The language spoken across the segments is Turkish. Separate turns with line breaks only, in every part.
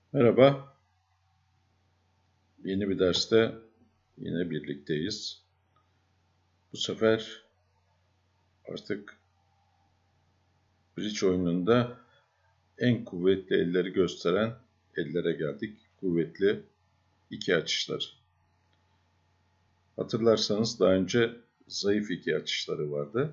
Merhaba, yeni bir derste yine birlikteyiz. Bu sefer artık bridge oyununda en kuvvetli elleri gösteren ellere geldik. Kuvvetli iki açışları. Hatırlarsanız daha önce zayıf iki açışları vardı.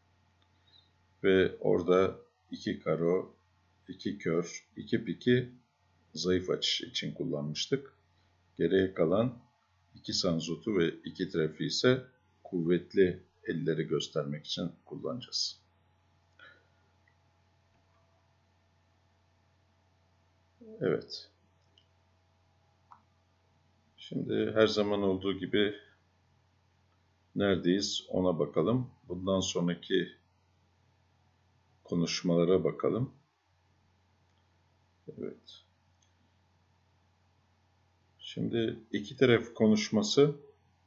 Ve orada iki karo, iki kör, iki piki zayıf açış için kullanmıştık. Geriye kalan iki sanzotu ve iki trafiği ise kuvvetli elleri göstermek için kullanacağız. Evet. Şimdi her zaman olduğu gibi neredeyiz ona bakalım. Bundan sonraki konuşmalara bakalım. Evet. Şimdi iki taraf konuşması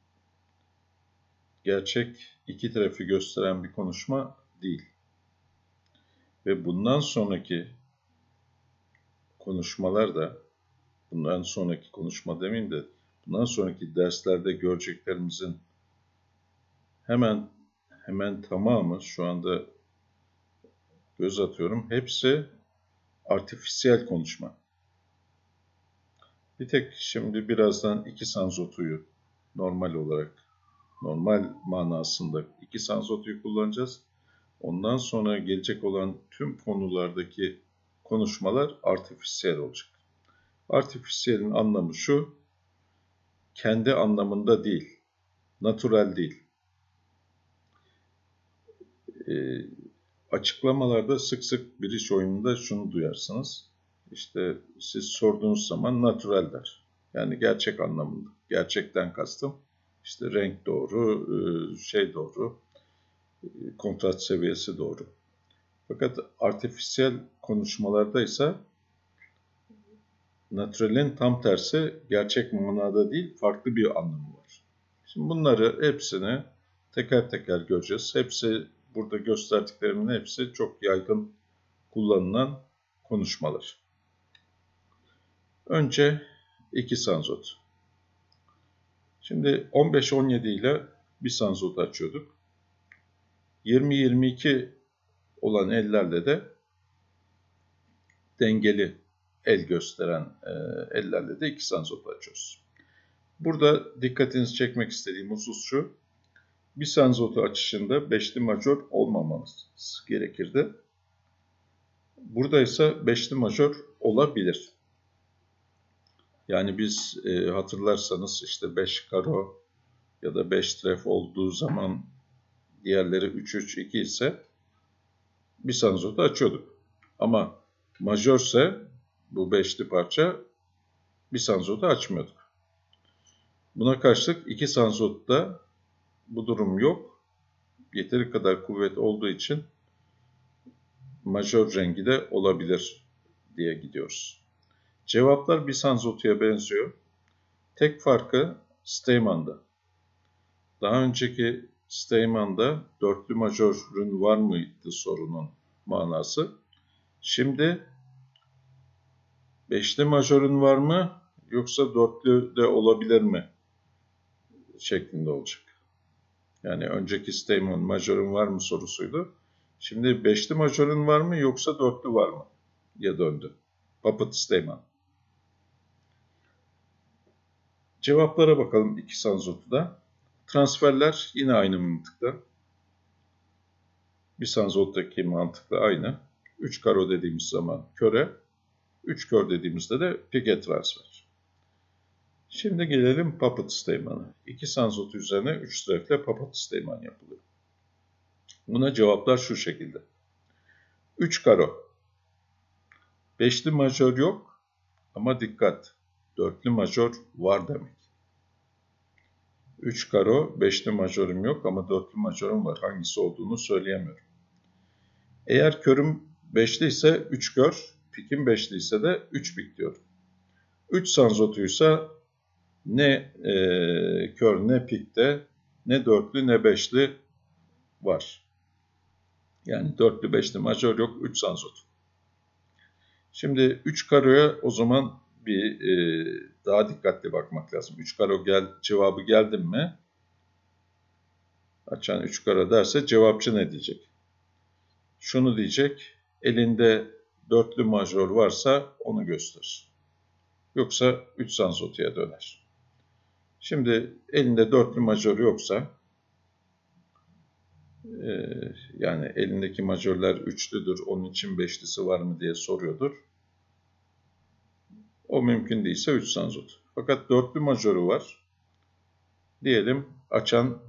gerçek iki tarafı gösteren bir konuşma değil. Ve bundan sonraki konuşmalar da bundan sonraki konuşma demeyeyim de bundan sonraki derslerde göreceklerimizin hemen tamamı şu anda göz atıyorum. Hepsi artifisiyel konuşma. Bir tek şimdi birazdan iki sanzotuyu normal manasında iki sanzotuyu kullanacağız. Ondan sonra gelecek olan tüm konulardaki konuşmalar artifisiyel olacak. Artifisiyelin anlamı şu, kendi anlamında değil, natürel değil. Açıklamalarda sık sık bridge oyununda şunu duyarsınız. İşte siz sorduğunuz zaman natürel der. Yani gerçek anlamında. Gerçekten kastım işte renk doğru, doğru, kontrast seviyesi doğru. Fakat artifisiyel konuşmalarda ise natürelin tam tersi gerçek manada değil, farklı bir anlamı var. Şimdi bunları hepsini teker teker göreceğiz. Hepsi burada gösterdiklerimin hepsi çok yaygın kullanılan konuşmalar. Önce iki sanzot. Şimdi 15-17 ile bir sanzot açıyorduk. 20-22 olan ellerle de dengeli el gösteren ellerle de iki sanzot açıyoruz. Burada dikkatinizi çekmek istediğim husus şu. Bir sanzotu açışında beşli majör olmamamız gerekirdi. Burada ise beşli majör olabilir. Yani biz hatırlarsanız işte 5 karo ya da 5 tref olduğu zaman diğerleri 3-3-2 ise bir sanzotu açıyorduk. Ama majörse bu beşli parça bir sanzotu açmıyorduk. Buna karşılık iki sanzotta bu durum yok. Yeteri kadar kuvvet olduğu için majör rengi de olabilir diye gidiyoruz. Cevaplar bir sanzotuya benziyor. Tek farkı Steinman'da. Daha önceki Steinman'da dörtlü majörün var mıydı sorunun manası. Şimdi beşli majörün var mı yoksa dörtlü de olabilir mi şeklinde olacak. Yani önceki Steinman majörün var mı sorusuydu. Şimdi beşli majörün var mı yoksa dörtlü var mı diye döndü. Puppet Steinman. Cevaplara bakalım iki sanzotuda. Transferler yine aynı mantıkta. Bir sanzottaki mantıkla aynı. 3 karo dediğimiz zaman köre, 3 kör dediğimizde de pike transfer. Şimdi gelelim puppet Steinman'a. 2 sanzot üzerine 3 trefle puppet Steinman yapılıyor. Buna cevaplar şu şekilde. 3 karo. Beşli majör yok ama dikkat. Dörtlü majör var demek. 3 karo, beşli majörüm yok ama dörtlü majörüm var. Hangisi olduğunu söyleyemiyorum. Eğer körüm beşli ise 3 kör, pikim beşli ise de 3 pik diyorum. 3 sanzotuysa ne kör ne pikte ne dörtlü ne beşli var. Yani dörtlü beşli majör yok, 3 sanzot. Şimdi 3 karoya o zaman bir daha dikkatli bakmak lazım. 3 karo cevabı geldi mi? Açan 3 karo derse cevapçı ne diyecek? Şunu diyecek, elinde dörtlü majör varsa onu gösterir. Yoksa 3 sanzotuya döner. Şimdi elinde dörtlü majör yoksa, yani elindeki majörler üçlüdür, onun için beşlisi var mı diye soruyordur. O mümkün değilse 3 sanzot. Fakat dörtlü majörü var. Diyelim açan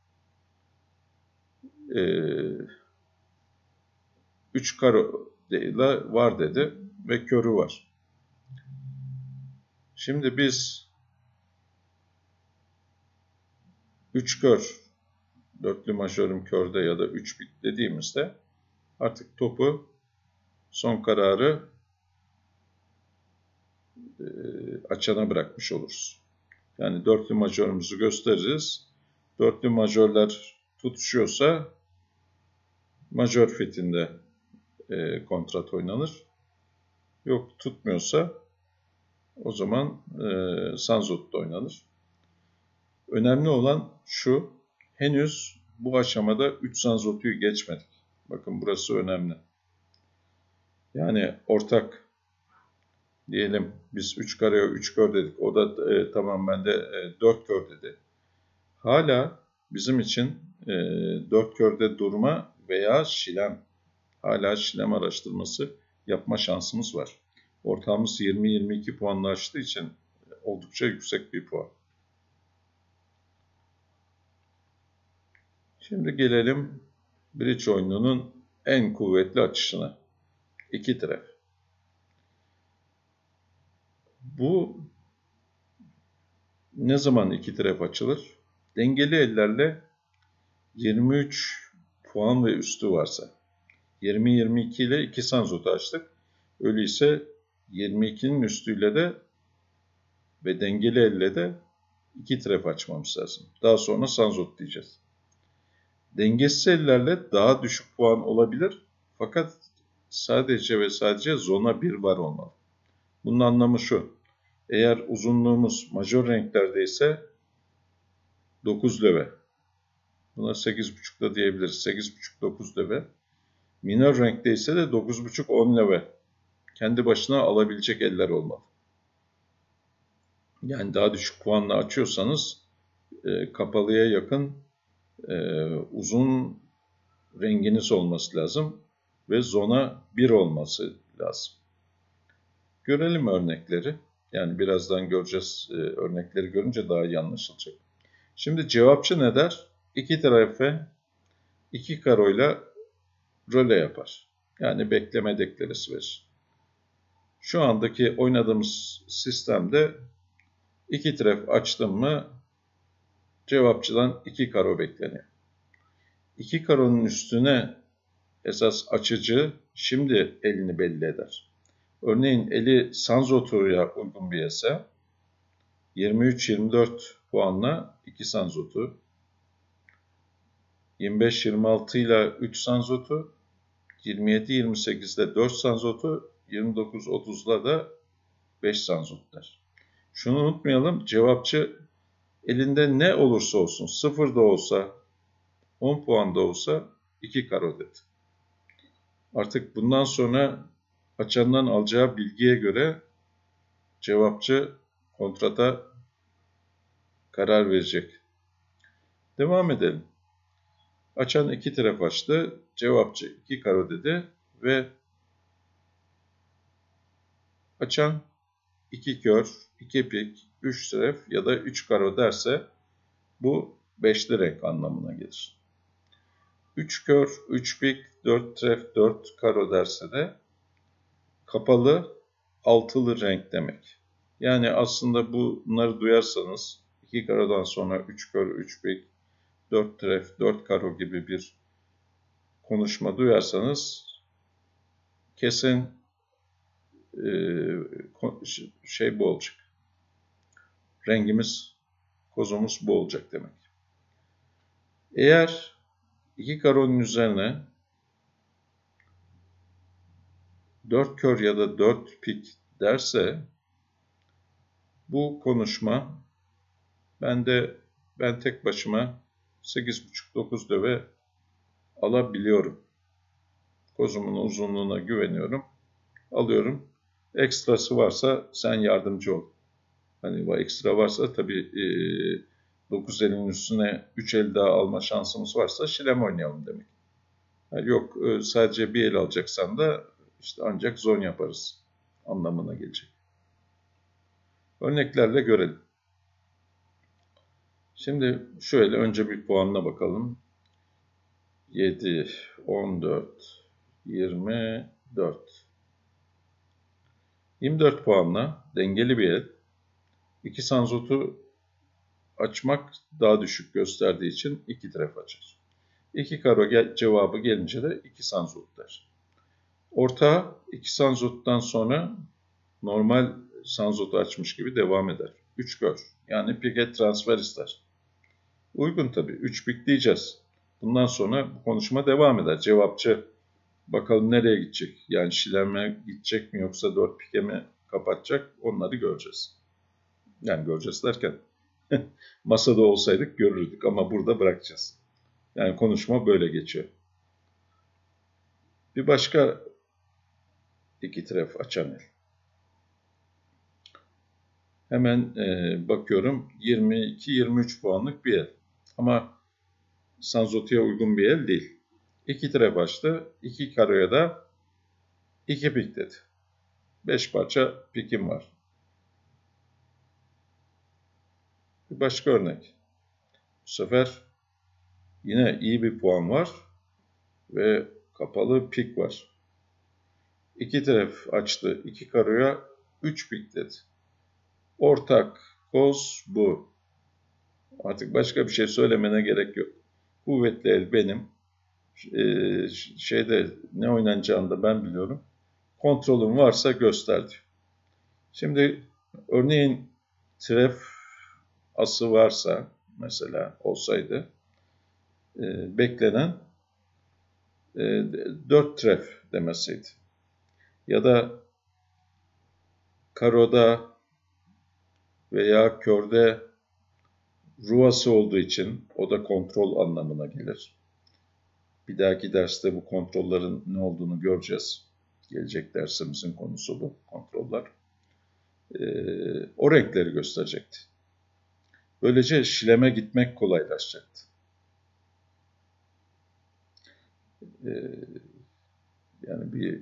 3 karo ile var dedi ve körü var. Şimdi biz 3 kör, dörtlü majörüm körde ya da 3 bit dediğimizde artık topu son kararı açana bırakmış oluruz. Yani dörtlü majörümüzü gösteririz. Dörtlü majörler tutuşuyorsa majör fitinde kontrat oynanır. Yok tutmuyorsa o zaman sanzot'ta oynanır. Önemli olan şu, henüz bu aşamada 3 sanzotuyu geçmedik. Bakın burası önemli. Yani ortak diyelim biz 3 kareye 3 kör dedik. O da tamam ben de 4 kör dedi. Hala bizim için 4 körde durma veya şilem, hala şilem araştırması yapma şansımız var. Ortağımız 20-22 puanla açtığı için oldukça yüksek bir puan. Şimdi gelelim bridge oyununun en kuvvetli açışına. 2 tref. Bu ne zaman 2 tref açılır? Dengeli ellerle 23 puan ve üstü varsa. 20-22 ile 2 sanzotu açtık. Öyleyse 22'nin üstüyle de ve dengeli elle de 2 tref açmamız lazım. Daha sonra sanzot diyeceğiz. Dengesiz ellerle daha düşük puan olabilir. Fakat sadece ve sadece zona 1 var olmalı. Bunun anlamı şu. Eğer uzunluğumuz majör renklerdeyse 9 löve. Buna 8,5 da diyebiliriz. 8,5-9 löve. Minör renkteyse de 9,5-10 löve. Kendi başına alabilecek eller olmalı. Yani daha düşük puanla açıyorsanız kapalıya yakın uzun renginiz olması lazım ve zona 1 olması lazım. Görelim örnekleri. Yani birazdan göreceğiz, örnekleri görünce daha iyi anlaşılacak. Şimdi cevapçı ne der? 2 tarafa 2 karoyla röle yapar. Yani bekleme deklaresi verir. Şu andaki oynadığımız sistemde 2 tref açtım mı cevapçıdan 2 karo bekleniyor. 2 karonun üstüne esas açıcı şimdi elini belli eder. Örneğin eli sanzotuya uygun bir ise 23-24 puanla 2 sanzotu, 25-26 ile 3 sanzotu, 27-28 ile 4 sanzotu, 29-30 ile de 5 sanzot der. Şunu unutmayalım, cevapçı elinde ne olursa olsun, 0 da olsa, 10 puan da olsa 2 karo dedi. Artık bundan sonra açandan alacağı bilgiye göre cevapçı kontrata karar verecek. Devam edelim. Açan 2 tref açtı, cevapçı 2 karo dedi ve açan 2 kör, 2 pik, 3 tref ya da 3 karo derse bu beşli renk anlamına gelir. 3 kör, 3 pik, 4 tref, 4 karo derse de kapalı altılı renk demek. Yani aslında bunları duyarsanız 2 karodan sonra 3 kör, 3 pik, 4 tref, 4 karo gibi bir konuşma duyarsanız kesin bu olacak. Rengimiz, kozumuz bu olacak demek. Eğer 2 karonun üzerine 4 kör ya da 4 pik derse Bu konuşma ben tek başıma 8,5-9 döve alabiliyorum. Kozumun uzunluğuna güveniyorum. Alıyorum. Ekstrası varsa sen yardımcı ol. Hani bu ekstra varsa tabii 9 elin üstüne 3 el daha alma şansımız varsa şilem oynayalım demek. Yani yok sadece bir el alacaksan da işte ancak zon yaparız anlamına gelecek. Örneklerle görelim. Şimdi şöyle önce bir puanına bakalım. 7, 14, 24. 24 puanla dengeli bir el. 2 sanzotu açmak daha düşük gösterdiği için 2 tref açar. 2 karo cevabı gelince de 2 sanzot der. Ortağı 2 sanzottan sonra normal sanzotu açmış gibi devam eder. 3 kör yani piket transfer ister. Uygun tabii. 3 pik diyeceğiz. Bundan sonra bu konuşma devam eder. Cevapçı bakalım nereye gidecek? Yani şileme gidecek mi yoksa 4 pike mi kapatacak? Onları göreceğiz. Yani göreceğiz derken masada olsaydık görürdük ama burada bırakacağız. Yani konuşma böyle geçiyor. Bir başka 2 tref açan el. Hemen bakıyorum 22-23 puanlık bir el. Ama sanzotuya uygun bir el değil. 2 tref açtı. 2 karoya da 2 pik dedi. 5 parça pikim var. Bir başka örnek. Bu sefer yine iyi bir puan var ve kapalı pik var. 2 tref açtı. 2 karoya 3 pik dedi. Ortak koz bu. Artık başka bir şey söylemene gerek yok. Kuvvetli el benim. Ne oynanacağını da ben biliyorum. Kontrolüm varsa gösterdi. Şimdi örneğin tref ası varsa mesela olsaydı beklenen 4 tref demesiydi. Ya da karoda veya körde ruvası olduğu için o da kontrol anlamına gelir. Bir dahaki derste bu kontrollerin ne olduğunu göreceğiz. Gelecek dersimizin konusu bu kontroller. O renkleri gösterecekti. Böylece şileme gitmek kolaylaşacaktı. Yani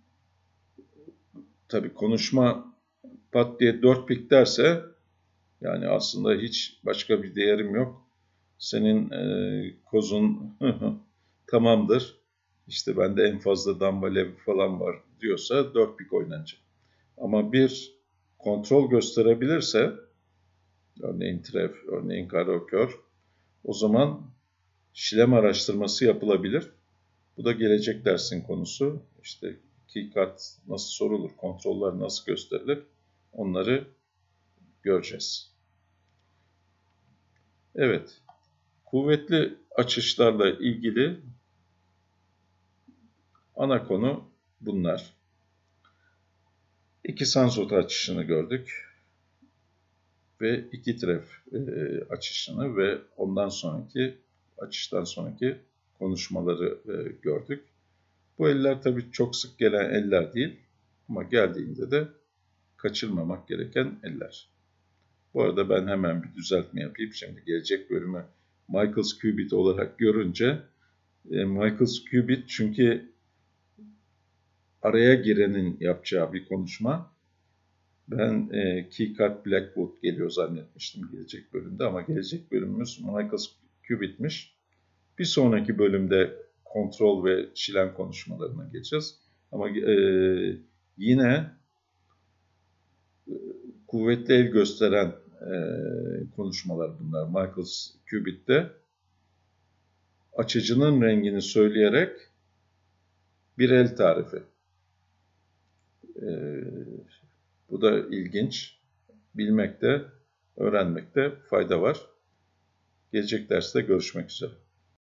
tabii konuşma pat diye 4 pik derse yani aslında hiç başka bir değerim yok. Senin kozun tamamdır. İşte bende en fazla damba levi falan var diyorsa 4 pik oynanacak. Ama bir kontrol gösterebilirse örneğin tref, örneğin karo kör o zaman şilem araştırması yapılabilir. Bu da gelecek dersin konusu. İşte key card nasıl sorulur, kontroller nasıl gösterilir onları göreceğiz. Evet, kuvvetli açışlarla ilgili ana konu bunlar. 2 sanzot açışını gördük ve 2 tref açışını ve ondan sonraki açıştan sonraki konuşmaları gördük. Bu eller tabii çok sık gelen eller değil ama geldiğinde de kaçırmamak gereken eller. Bu arada ben hemen bir düzeltme yapayım. Şimdi gelecek bölümü Michaels Cubit olarak görünce Michaels Cubit çünkü araya girenin yapacağı bir konuşma. Ben Keycard Blackwood geliyor zannetmiştim gelecek bölümde ama gelecek bölümümüz Michaels Cubit'miş. Bir sonraki bölümde kontrol ve şilen konuşmalarına geçeceğiz. Ama yine kuvvetli el gösteren konuşmalar bunlar. Michaels Cubit'te açıcının rengini söyleyerek bir el tarifi. Bu da ilginç. Bilmekte, öğrenmekte fayda var. Gelecek derste görüşmek üzere.